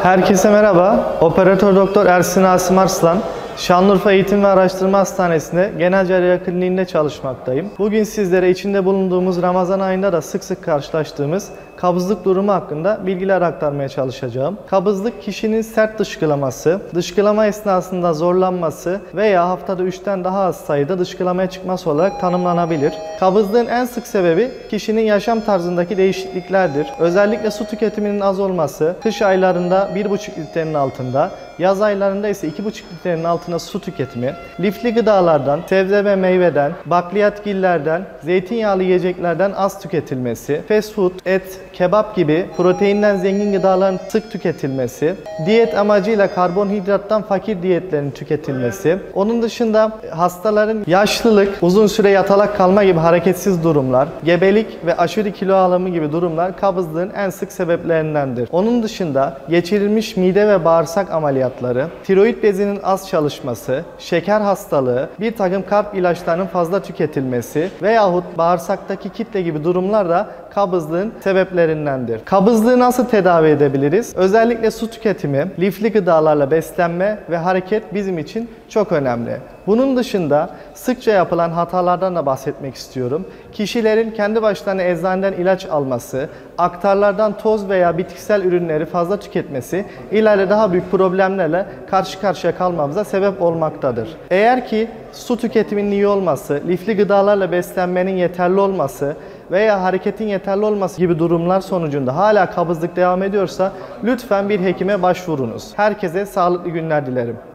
Herkese merhaba. Operatör Doktor Ersin Asım Arslan. Şanlıurfa Eğitim ve Araştırma Hastanesi'nde genel cerrahi kliniğinde çalışmaktayım. Bugün sizlere içinde bulunduğumuz Ramazan ayında da sık sık karşılaştığımız kabızlık durumu hakkında bilgiler aktarmaya çalışacağım. Kabızlık kişinin sert dışkılaması, dışkılama esnasında zorlanması veya haftada 3'ten daha az sayıda dışkılamaya çıkması olarak tanımlanabilir. Kabızlığın en sık sebebi kişinin yaşam tarzındaki değişikliklerdir. Özellikle su tüketiminin az olması, kış aylarında 1,5 litrenin altında, yaz aylarında ise 2,5 litrenin altında su tüketimi, lifli gıdalardan, sebze ve meyveden, bakliyatgillerden, zeytinyağlı yiyeceklerden az tüketilmesi, fast food, et, kebap gibi proteinden zengin gıdaların sık tüketilmesi, diyet amacıyla karbonhidrattan fakir diyetlerin tüketilmesi, onun dışında hastaların yaşlılık, uzun süre yatalak kalma gibi hareketsiz durumlar, gebelik ve aşırı kilo alımı gibi durumlar kabızlığın en sık sebeplerindendir. Onun dışında geçirilmiş mide ve bağırsak ameliyatları, tiroid bezinin az çalışması, şeker hastalığı, bir takım kalp ilaçlarının fazla tüketilmesi veyahut bağırsaktaki kitle gibi durumlar da kabızlığın sebeplerindendir. Kabızlığı nasıl tedavi edebiliriz? Özellikle su tüketimi, lifli gıdalarla beslenme ve hareket bizim için çok önemli. Bunun dışında sıkça yapılan hatalardan da bahsetmek istiyorum. Kişilerin kendi başlarına eczaneden ilaç alması, aktarlardan toz veya bitkisel ürünleri fazla tüketmesi ileride daha büyük problemlerle karşı karşıya kalmamıza sebep olmaktadır. Eğer ki su tüketiminin iyi olması, lifli gıdalarla beslenmenin yeterli olması veya hareketin yeterli olması gibi durumlar sonucunda hala kabızlık devam ediyorsa lütfen bir hekime başvurunuz. Herkese sağlıklı günler dilerim.